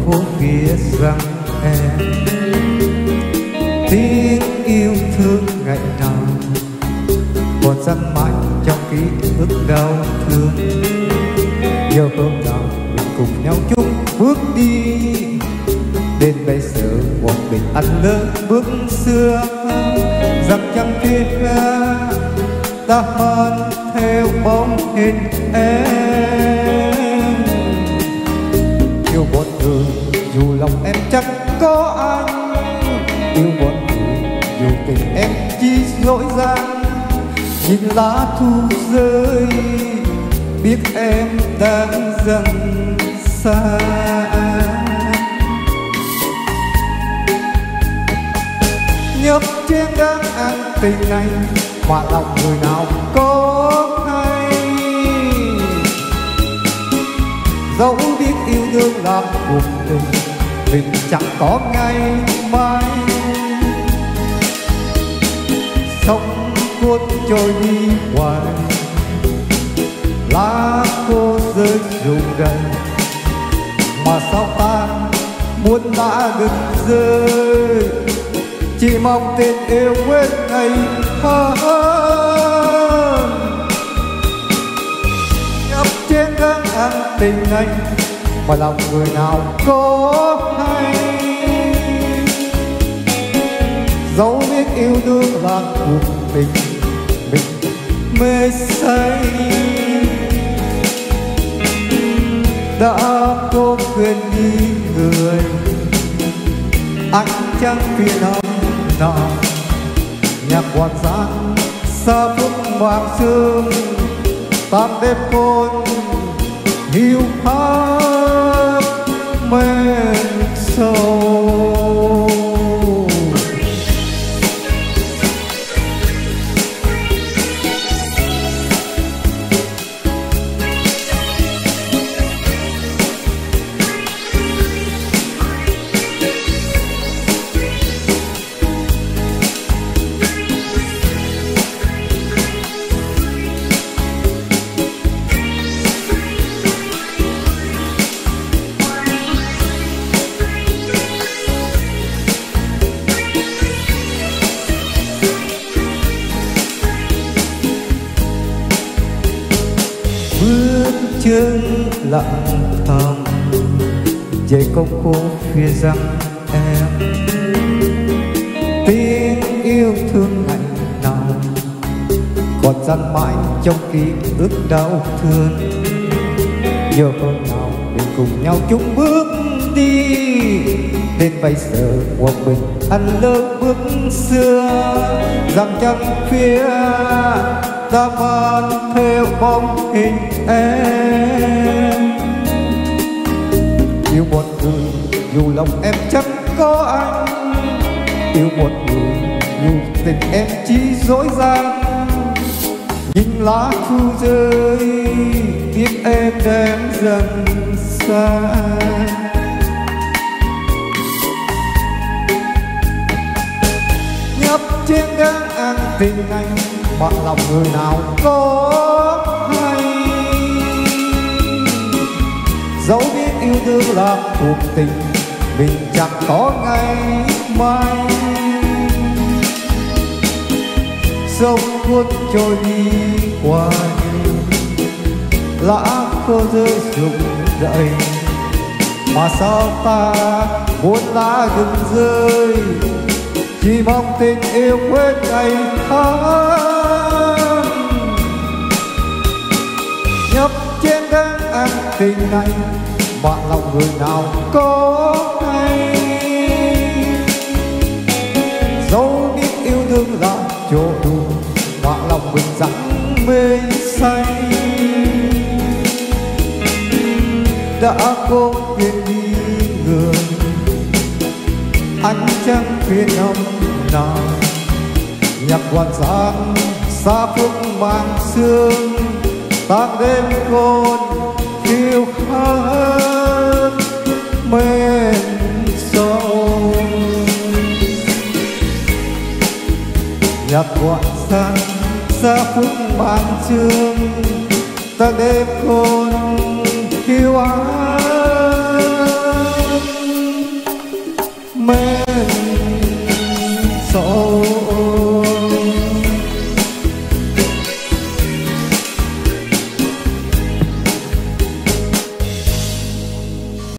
phố viết rằng em tiếng yêu thương ngày nào còn dằn mãi trong ký ức đau thương. Nhiều hôm nào mình cùng nhau chung bước đi, đến bây giờ một mình ăn lớn bước xưa, rằng chẳng kia ta hơn theo bóng hình em. Yêu một người dù lòng em chắc có anh, yêu một người dù tình em chỉ dối gian. Nhìn lá thu rơi biết em đang dần xa. Nhấp chén đang ăn tình này mà lòng người nào có hay. Dẫu biết yêu đương là cuộc tình, mình chẳng có ngày mai. Sống cuốn trôi đi hoài, lá khô rơi rụng đầy, mà sao ta muốn đã đừng rơi. Chỉ mong tên yêu quên ngày hơn. Nhấp chén đang ăn tình này mà lòng người nào có hay. Dẫu biết yêu đương là cuộc tình, mình mê say. Đã có quên đi người, anh chẳng phiền ông nào. Nhạc quạt gian xa phút vàng sương, tan đêm hôn hiu hắt mên sâu. Bước chân lặng thầm dậy công phố phía rằng em tiếng yêu thương ngày nào còn dằn mãi trong ký ức đau thương. Giờ hôm nào mình cùng nhau chung bước đi, đến bây giờ một mình ăn lớn bước xưa, rằng chẳng phía ta mang theo bóng hình em. Yêu một người dù lòng em chắc có anh, yêu một người dù tình em chỉ dối gian. Nhìn lá thu rơi biết em đang dần xa. Nhấp chén đang ăn tình này mà lòng người nào có hay. Dẫu biết yêu đương là cuộc tình, mình chẳng có ngày mai. Sông cuốn trôi đi hoài, lá khô rơi rụng rơi, mà sao ta muốn lá đừng rơi. Chỉ mong tình yêu quên ngày tháng. Nhấp chén đang ăn tình này mà lòng người nào có hay. Dẫu biết yêu đương là chỗ đùa mà lòng mình chẳng mê say. Đã có quên đi người, anh chẳng phiền ông nào. Nhạc quan gian xa phút mang sương, tan đêm cồn phiêu hát mên sâu. Nhạc quan gian xa phút mang sương, tan đêm cồn phiêu hát mê